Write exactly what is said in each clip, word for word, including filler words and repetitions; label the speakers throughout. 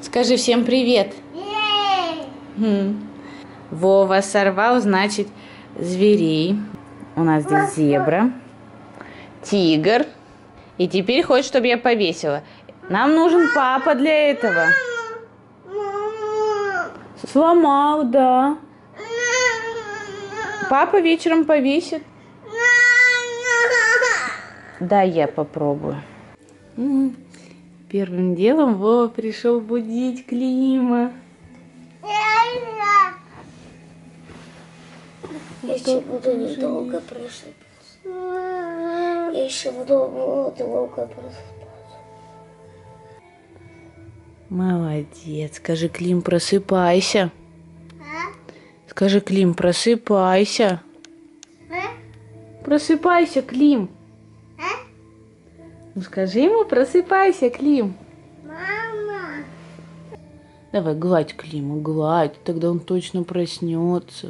Speaker 1: Скажи всем привет. Хм. Вова сорвал, значит, зверей. У нас здесь зебра, тигр. И теперь хочет, чтобы я повесила. Нам нужен папа для этого. Сломал, да. Папа вечером повесит. Да, я попробую. Первым делом Вова пришел будить Клима.
Speaker 2: Я еще буду недолго просыпаться. Я еще буду долго просыпаться.
Speaker 1: Молодец. Скажи, Клим, просыпайся. А? Скажи, Клим, просыпайся. А? Просыпайся, Клим. А? Ну скажи ему, просыпайся, Клим.
Speaker 2: Мама.
Speaker 1: Давай, гладь Клима, гладь. Тогда он точно проснется.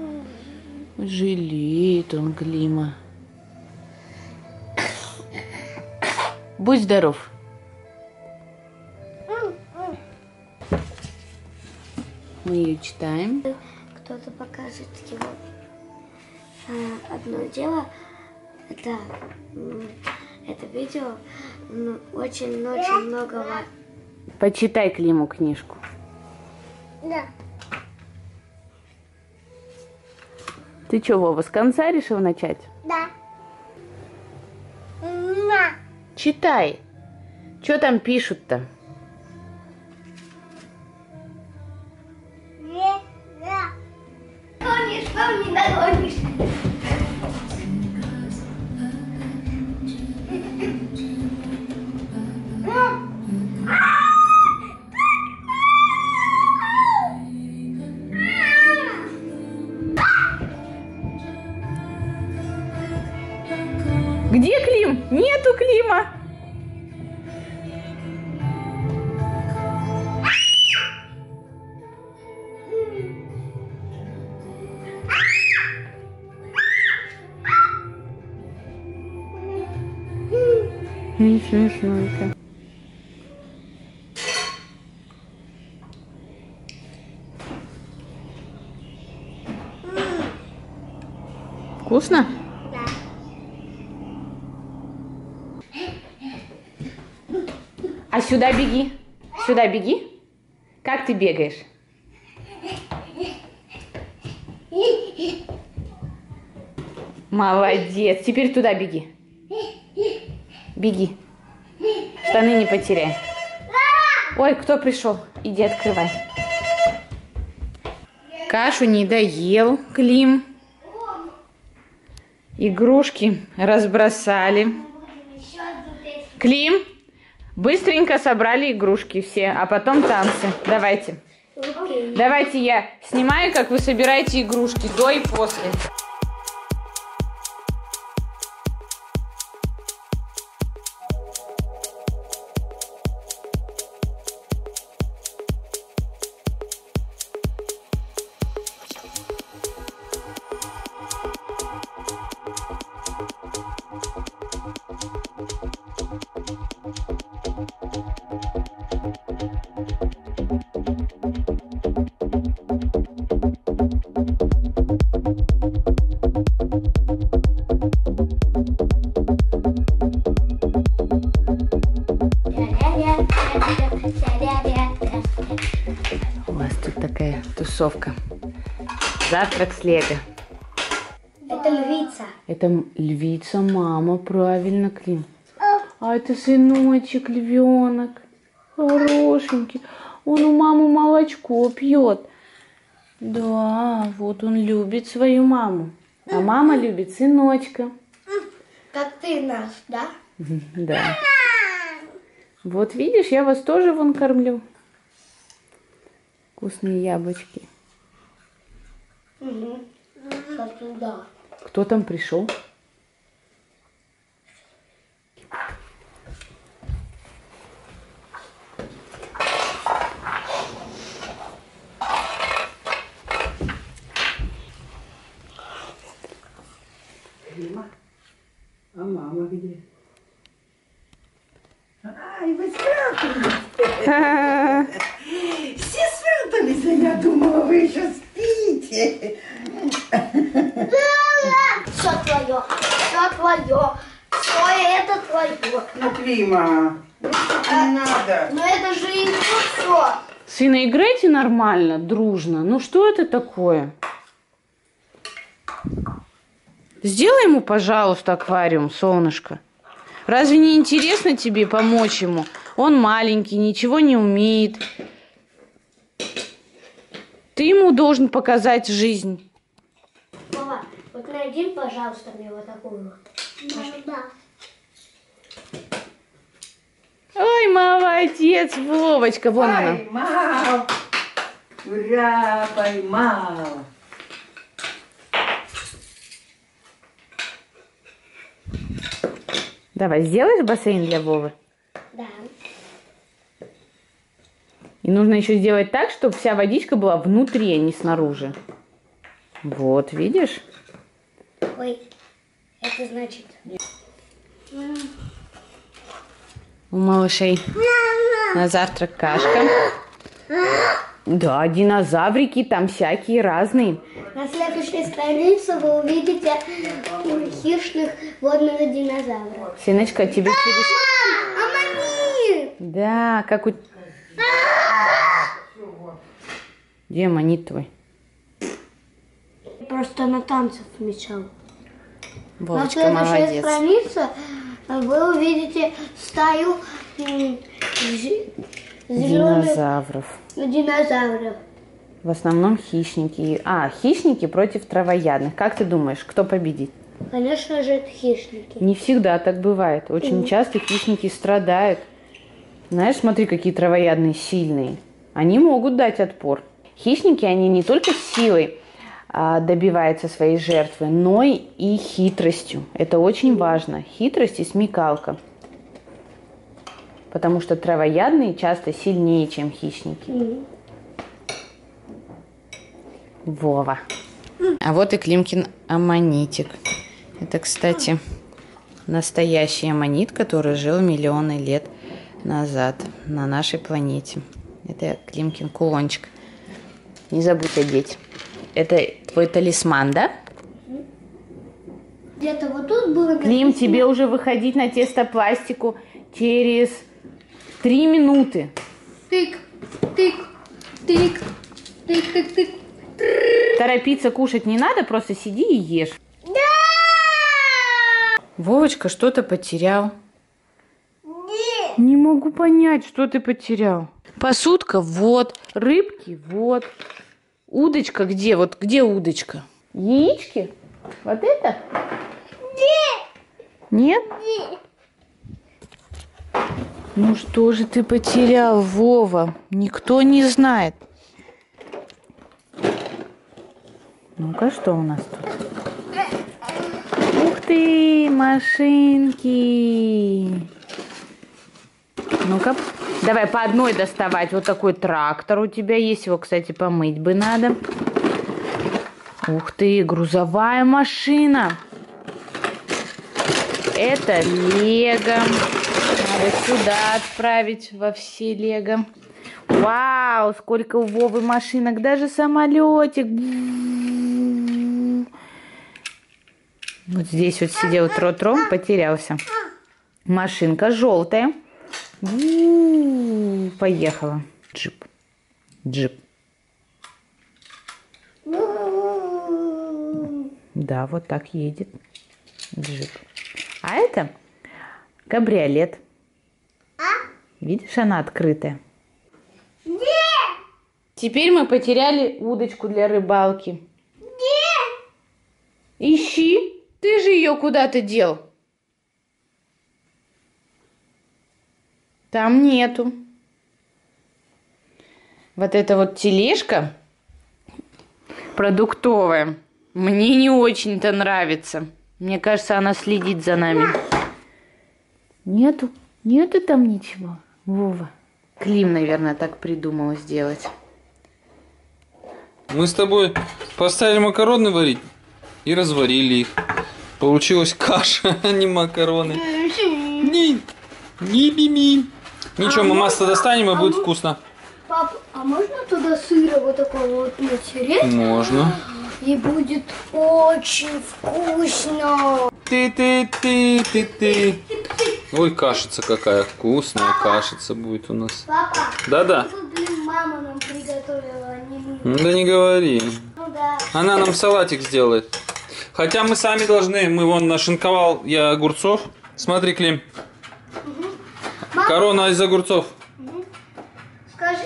Speaker 1: Жалеет он Клима. Будь здоров. Мы ее читаем.
Speaker 2: Кто-то покажет его. Одно дело, это, это видео очень-очень много.
Speaker 1: Почитай Климу книжку.
Speaker 2: Да.
Speaker 1: Ты что, Вова, с конца решил начать?
Speaker 2: Да. Да.
Speaker 1: Читай. Что там пишут-то?
Speaker 2: Да. Помнишь, помни, догонишь.
Speaker 1: Где Клим? Нету Клима. Не смешно. Вкусно?
Speaker 2: Да.
Speaker 1: А сюда беги. Сюда беги. Как ты бегаешь? Молодец. Теперь туда беги. Беги. Штаны не потеряй. Ой, кто пришел? Иди открывай. Кашу не доел Клим. Игрушки разбросали. Клим, быстренько собрали игрушки все, а потом танцы. Давайте. Давайте я снимаю, как вы собираете игрушки до и после. У вас тут такая тусовка. Завтрак с Лего.
Speaker 2: Это львица.
Speaker 1: Это львица, мама, правильно, Клим. А это сыночек, львенок. Хорошенький. Он у мамы молочко пьет. Да, вот он любит свою маму. А мама любит сыночка.
Speaker 2: Как ты наш, да?
Speaker 1: Да. Вот видишь, я вас тоже вон кормлю. Вкусные яблочки.
Speaker 2: Угу. Да.
Speaker 1: Кто там пришел?
Speaker 3: А мама где? Ай, вы спрятались. Клима. Ну, не надо.
Speaker 2: Но это же и все.
Speaker 1: Сына, играйте нормально, дружно. Ну что это такое? Сделай ему, пожалуйста, аквариум, солнышко. Разве не интересно тебе помочь ему? Он маленький, ничего не умеет. Ты ему должен показать жизнь.
Speaker 2: Мама, вот найди, пожалуйста, мне вот такую. Да.
Speaker 1: Ой, молодец, Вовочка, вон она.
Speaker 3: Поймал. Ура, поймал.
Speaker 1: Давай, сделаешь бассейн для Вовы?
Speaker 2: Да.
Speaker 1: И нужно еще сделать так, чтобы вся водичка была внутри, а не снаружи. Вот, видишь?
Speaker 2: Ой, это значит...
Speaker 1: У малышей на завтрак кашка. Да, динозаврики там всякие разные.
Speaker 2: На следующей странице вы увидите хищных водных динозавров.
Speaker 1: Сыночка, тебе через...
Speaker 2: Амани!
Speaker 1: Да, как у... Где аммонит твой?
Speaker 2: Просто на танцах мечал. На
Speaker 1: Вовочка,
Speaker 2: следующей
Speaker 1: молодец.
Speaker 2: странице вы увидите стаю зеленых
Speaker 1: Динозавров.
Speaker 2: динозавров.
Speaker 1: В основном хищники. А, хищники против травоядных. Как ты думаешь, кто победит?
Speaker 2: Конечно же, это хищники.
Speaker 1: Не всегда так бывает. Очень часто хищники страдают. Знаешь, смотри, какие травоядные сильные. Они могут дать отпор. Хищники, они не только силой а, добиваются своей жертвы, но и хитростью. Это очень важно. Хитрость и смекалка. Потому что травоядные часто сильнее, чем хищники.
Speaker 2: Mm.
Speaker 1: Вова. А вот и Климкин аммонитик. Это, кстати, настоящий аммонит, который жил миллионы лет назад на нашей планете. Это Климкин кулончик. Не забудь одеть. Это твой талисман, да?
Speaker 2: Где-то вот тут было...
Speaker 1: Клим, тебе уже выходить на тестопластику через три минуты.
Speaker 2: Тык, тык, тык, тык, тык, тык.
Speaker 1: Торопиться кушать не надо, просто сиди и ешь.
Speaker 2: Да!
Speaker 1: Вовочка что-то потерял.
Speaker 2: Нет.
Speaker 1: Не могу понять, что ты потерял. Посудка вот, рыбки вот. Удочка где? Вот где удочка? Яички? Вот это?
Speaker 2: Нет.
Speaker 1: Нет?
Speaker 2: Нет.
Speaker 1: Ну что же ты потерял, Вова? Никто не знает. Ну-ка, что у нас тут? Ух ты, машинки! Ну-ка, давай по одной доставать. Вот такой трактор у тебя есть. Его, кстати, помыть бы надо. Ух ты, грузовая машина. Это лего. Надо сюда отправить во все лего. Вау, сколько у Вовы машинок. Даже самолетик. Вот здесь вот сидел Тро-Тро, потерялся. Машинка желтая. У-у-у, поехала. Джип. Джип. Да, вот так едет джип. А это кабриолет. Видишь, она открытая. Теперь мы потеряли удочку для рыбалки. Ищи. Ты же ее куда-то дел. Там нету. Вот эта вот тележка продуктовая мне не очень-то нравится. Мне кажется, она следит за нами. Нету. Нету там ничего. Вова. Клим, наверное, так придумал сделать.
Speaker 4: Мы с тобой поставили макароны варить и разварили их. Получилась каша, а не макароны. Не, не мими. Ничего, мы масло достанем и будет вкусно.
Speaker 2: Пап, а можно туда сыра вот такого вот натереть?
Speaker 4: Можно.
Speaker 2: И будет очень вкусно.
Speaker 4: Ты-ты-ты-ты-ты. Ой, кашица какая вкусная, кашица будет у нас.
Speaker 2: Папа,
Speaker 4: Да-да.
Speaker 2: тут, блин, мама нам приготовила, а не мы.
Speaker 4: Да не говори.
Speaker 2: Ну да.
Speaker 4: Она нам салатик сделает. Хотя мы сами должны, мы вон нашинковал я огурцов. Смотри, Клим.
Speaker 2: Мама,
Speaker 4: Корона из огурцов.
Speaker 2: скажи.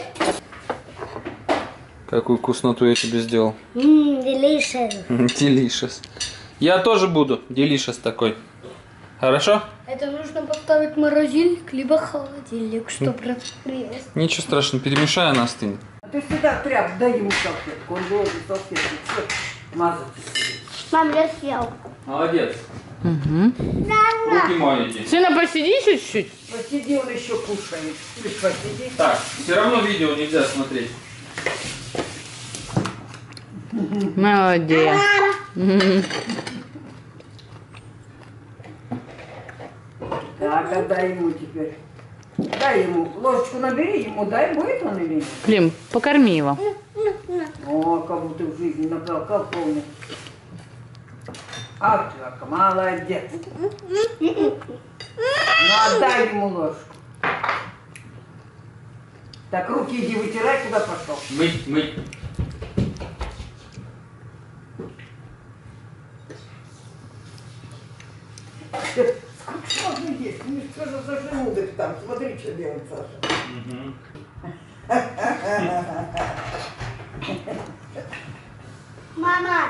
Speaker 4: Какую вкусноту я тебе сделал.
Speaker 2: Ммм, delicious.
Speaker 4: Делишес. Я тоже буду. Делишес такой. Хорошо?
Speaker 2: Это нужно поставить в морозильник, либо холодильник, чтобы разогрелось.
Speaker 4: Ничего страшного, перемешай, она остынет.
Speaker 3: Ты всегда тряп, дай ему салфетку. Он должен салфетку всё мазать.
Speaker 2: Мам, я съел.
Speaker 4: Молодец.
Speaker 1: Угу.
Speaker 4: Руки моете.
Speaker 1: Сына, посиди чуть-чуть.
Speaker 3: Посиди, он еще кушает. Ты посиди.
Speaker 4: Так, все равно видео нельзя смотреть.
Speaker 1: Молодец. Мгм.
Speaker 3: Так, отдай ему теперь. Дай ему. Ложечку набери, ему дай, будет он или нет?
Speaker 1: Клим, покорми его.
Speaker 3: О, как будто в жизни набрал, как полный. А, так, молодец. Ну, отдай ему ложку. Так, руки иди вытирай, куда пошел.
Speaker 4: Мыть, мыть.
Speaker 3: Сколько можно есть? Ну что же за желудок там? Смотри, что делает Саша.
Speaker 2: Мама.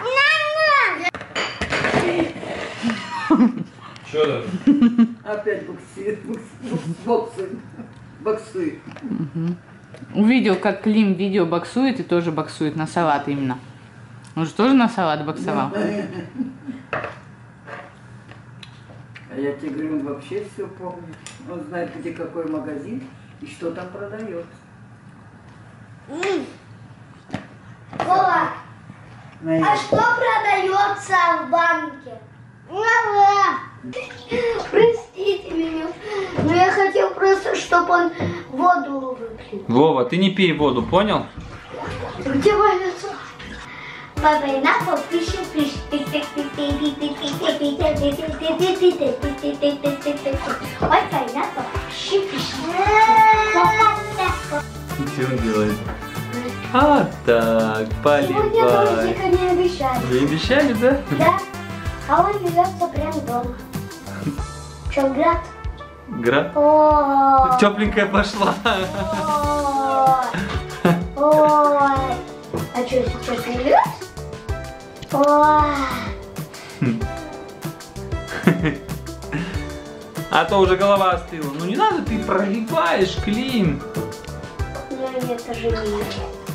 Speaker 4: Что там?
Speaker 3: Опять боксует, боксует, боксует.
Speaker 1: Увидел, как Клим видео боксует и тоже боксует на салат именно. Он же тоже на салат боксовал.
Speaker 3: А я тебе говорю, он вообще все помнит. Он знает, где какой магазин и что там продается.
Speaker 2: Вова, а
Speaker 3: Наверное.
Speaker 2: что продается в банке? Мама. Простите меня, но я хотел просто, чтобы он воду выпил.
Speaker 4: Вова, ты не пей воду, понял?
Speaker 2: Где мое лицо? Папа, и на пол пиши, пиши. Ой, пайнапл, пиши, пиши.
Speaker 4: Что он делает? А так,
Speaker 2: Сегодня дождика не обещали.
Speaker 4: Вы обещали, да?
Speaker 2: Да, а он льется прямо дома. Что, град?
Speaker 4: Гра.
Speaker 2: Ой,
Speaker 4: Тепленькая пошла.
Speaker 2: ой, ой. А что, сейчас не льется? Ой.
Speaker 4: А то уже голова остыла. Ну не надо, ты проливаешь, Клим.
Speaker 2: Ну, это же не